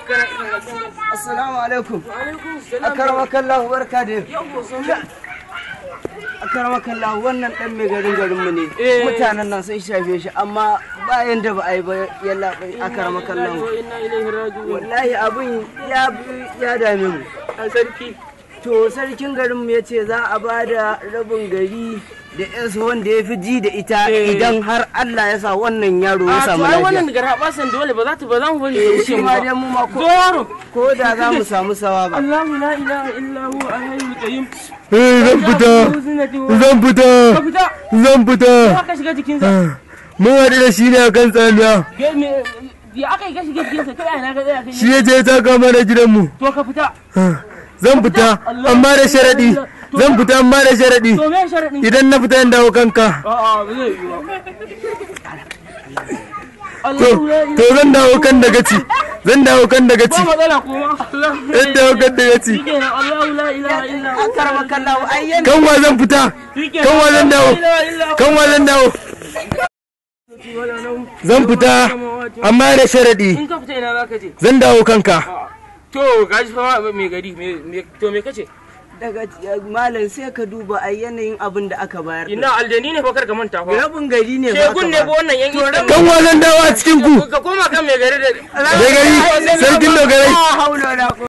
Assalamu alaikum. Akaramakallahu barka da akaramakallahu wannan dan mai garin mu ne. Mutanen nan sun shafe shi amma bayan da ba a yi ba yalla akaramakallahu. Wallahi abin ya dame mu. Sarki. To sarkin garin mu yace za a bada rabin gari da yansu wanda ya fi ji da ita idan har Allah ya sa wannan yaro ya samu lafiya. Wannan garaba san dole ba za mu bari shi ma dai mu ma ko da za mu samu sawa ba. Allahu la ilaha illa huwa al-hayyul qayyum. Zan fita. Ka shiga jikin sa. Mun haɗu da shi ne a kan tsamiya. Ya aka yi ka shiga jikin sa kai ina ga tsaya kai. Shi ya je ta kama da gidanmu. To ka fita. Zan fita amma da sharadi. Zan fita amma da sharadi. To me sharadin? Idan na fita in dawo kanka. A'a ba zai yi ba. To zan dawo kan da gaci. Zan dawo kan da gaci. Ba matsala kuma. Zan dawo kan da gaci. Allahu la ilaha illa huwa. Akaramakallahu ayyan. Kanwa zan fita. Kanwa zan dawo. Kanwa zan dawo. Zan fita amma da sharadi. In ka fita ina zaka je? Zan dawo kanka. To gashi fa me gari to me kace? Daga malam sai ka duba a yanayin abin da aka bayar. Ina aljani ne fa kar ka manta fa. Rabin gari ne ba. Shegun ne ba wannan yan iska. Kan wannan dawa cikin ku. Ka koma kan me gari da. Me gari sarkin dogarai.